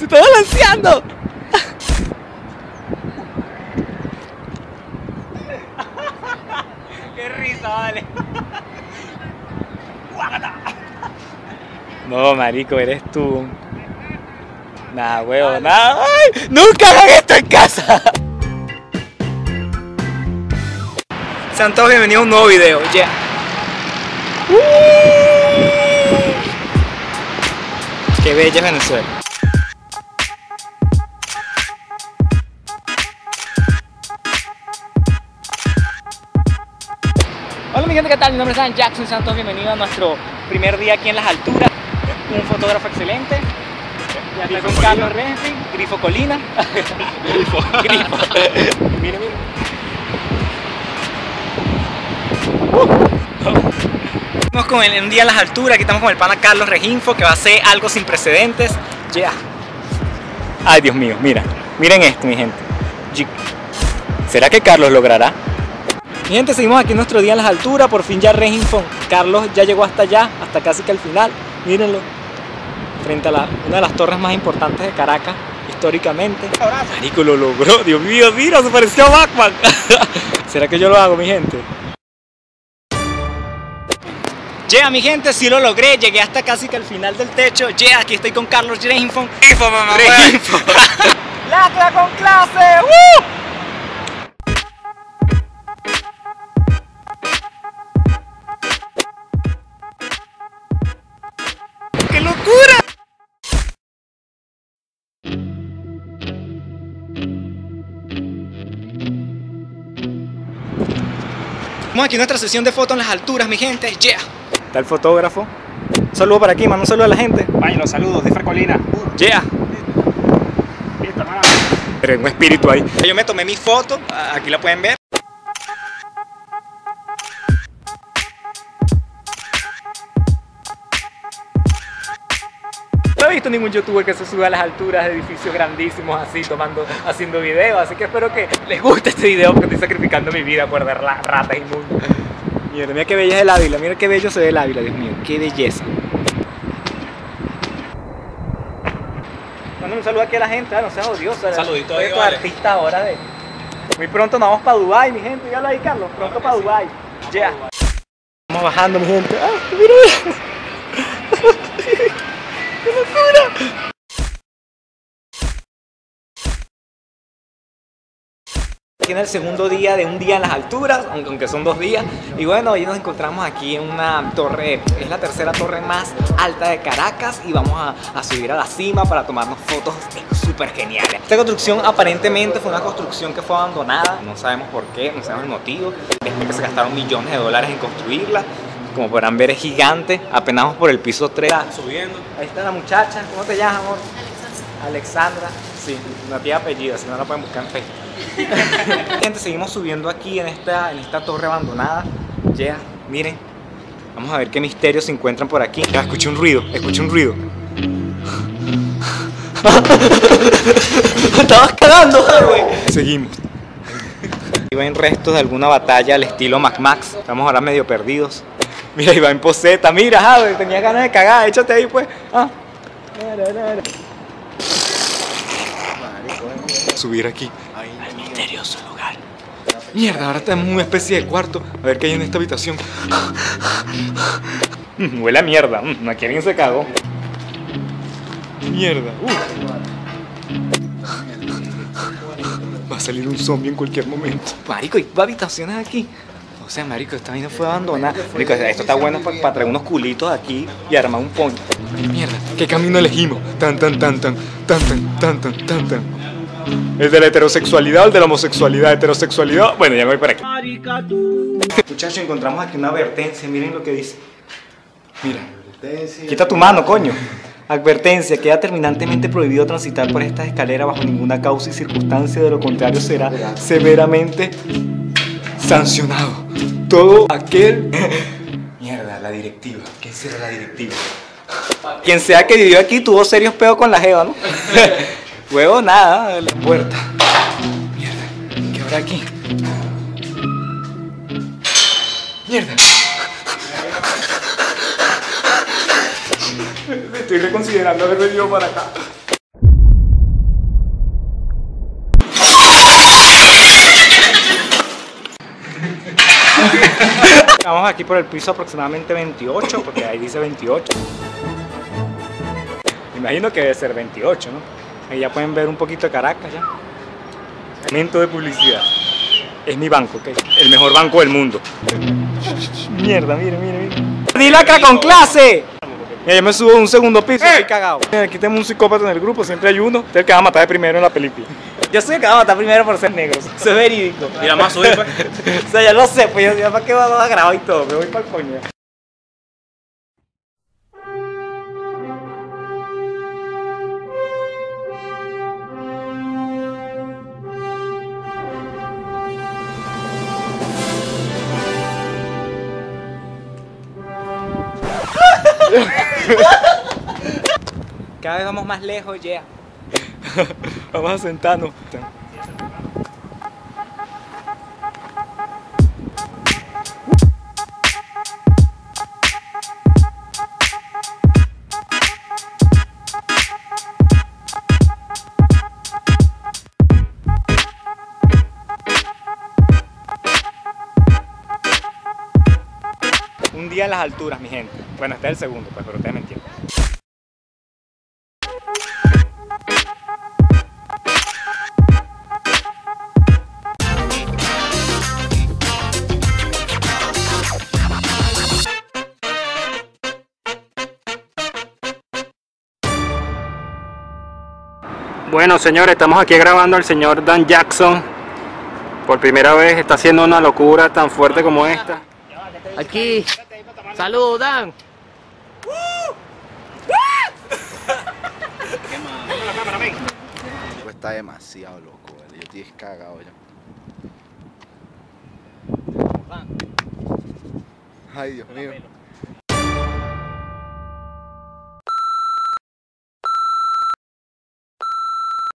estoy balanceando. Qué risa, vale. No, marico, eres tú. Nah, huevo, nada. ¡Ay! ¡Nunca hagan esto en casa! Sean todos bienvenidos a un nuevo video, ya. Qué bella es Venezuela. Hola mi gente, ¿qué tal? Mi nombre es Adam Jackson Santos, bienvenido a nuestro primer día aquí en las alturas. Un fotógrafo excelente. Ya está con Carlos Renfri, Grifo Colina. Grifo. Miren, miren. Estamos con un día en las alturas, aquí estamos con el pana Carlos Reginfo, que va a hacer algo sin precedentes. Yeah. Ay, Dios mío, mira. Miren esto, mi gente. ¿Será que Carlos logrará? Mi gente, seguimos aquí en nuestro día en las alturas, por fin ya Reginfo. Carlos ya llegó hasta allá, hasta casi que al final. Mírenlo. Frente a una de las torres más importantes de Caracas, históricamente. Marico, lo logró. Dios mío, mira, se pareció a Batman. ¿Será que yo lo hago, mi gente? Yeah, mi gente, sí lo logré. Llegué hasta casi que al final del techo. Yeah, aquí estoy con Carlos Reginfo. Reginfo. ¡Lacra con clase! ¡Woo! ¡Qué locura! Estamos aquí en nuestra sesión de fotos en las alturas, mi gente. Yeah. Está el fotógrafo. Un saludo para aquí, mano. Un saludo a la gente. Vaya, los saludos de Frecolina. Yeah. Listo, hermano. Pero un espíritu ahí. Yo me tomé mi foto. Aquí la pueden ver. No he visto ningún youtuber que se suba a las alturas de edificios grandísimos así, haciendo videos, así que espero que les guste este video porque estoy sacrificando mi vida por ver las ratas inmundas. Mira qué bella es el Ávila, mira qué bello se ve el Ávila, Dios mío, qué belleza. Mando un saludo aquí a la gente, no seas odioso. Saludito ahí, vale. Artistas ahora de... Muy pronto nos vamos para Dubái, mi gente, ya lo ahí, Carlos, pronto para Dubái. Ya. Vamos bajando, mi gente. ¡Ah, mira! ¡Qué locura! Aquí en el segundo día de un día en las alturas, aunque son 2 días. Y bueno, hoy nos encontramos aquí en una torre, es la tercera torre más alta de Caracas. Y vamos a subir a la cima para tomarnos fotos súper geniales. Esta construcción aparentemente fue una construcción que fue abandonada. No sabemos por qué, no sabemos el motivo. Es porque se gastaron millones de dólares en construirla. Como podrán ver es gigante, apenas vamos por el piso 3. Subiendo. Ahí está la muchacha, ¿cómo te llamas, amor? Alexandra. Sí, no tiene apellido, si no la pueden buscar en Facebook. Gente, seguimos subiendo aquí en esta torre abandonada. Yeah, miren. Vamos a ver qué misterios se encuentran por aquí. Ya, escuché un ruido, escuché un ruido. Me estabas cagando, güey. Seguimos. Ahí ven restos de alguna batalla al estilo Mad Max. Estamos ahora medio perdidos. Mira, iba en poseta, mira, Javi, tenía ganas de cagar, échate ahí pues. Subir aquí al misterioso lugar. Mierda, ahora estamos en una especie de cuarto. A ver qué hay en esta habitación. Huele a mierda, aquí alguien se cagó. Mierda, va a salir un zombie en cualquier momento. Marico, hay habitaciones aquí. O sea, marico, esta vaina fue abandonada. Marico, esto está bueno para traer unos culitos aquí y armar un point. Mierda, ¿qué camino elegimos? Tan. ¿El de la heterosexualidad o el de la homosexualidad? ¿Heterosexualidad? Bueno, ya me voy para aquí. Muchachos, encontramos aquí una advertencia. Miren lo que dice. Mira. Quita tu mano, coño. Advertencia, queda terminantemente prohibido transitar por estas escaleras bajo ninguna causa y circunstancia, de lo contrario será severamente sancionado. Todo aquel... Mierda, la directiva. ¿Qué será la directiva? Quien sea que vivió aquí tuvo serios peos con la jeva, ¿no? Huevo, nada, la puerta. Mierda, ¿qué habrá aquí? Mierda. Estoy reconsiderando haber venido para acá. Vamos aquí por el piso aproximadamente 28, porque ahí dice 28. Me imagino que debe ser 28, ¿no? Ahí ya pueden ver un poquito de Caracas ya. Momento de publicidad. Es mi banco, ¿ok? El mejor banco del mundo. Mierda, mira. ¡Di lacra con clase! Mira, yo me subo a un segundo piso, estoy cagado. Mira, aquí tenemos un psicópata en el grupo, siempre hay uno. Este es el que va a matar de primero en la película. Yo soy el que va a matar primero por ser negro. Eso es verídico. Mira, más subir, pues. O sea, yo lo sé, pues yo para qué vamos a grabar y todo. Me voy para el coño. Cada vez vamos más lejos, ya. Vamos a sentarnos. Un día en las alturas, mi gente. Bueno, este es el segundo, pues, pero ustedes me entienden. Bueno, señores, estamos aquí grabando al señor Dan Jackson. Por primera vez está haciendo una locura tan fuerte como esta. Aquí, saludos Dan. Está demasiado loco, ¿vale? Yo estoy cagado ya. Ay, Dios mío.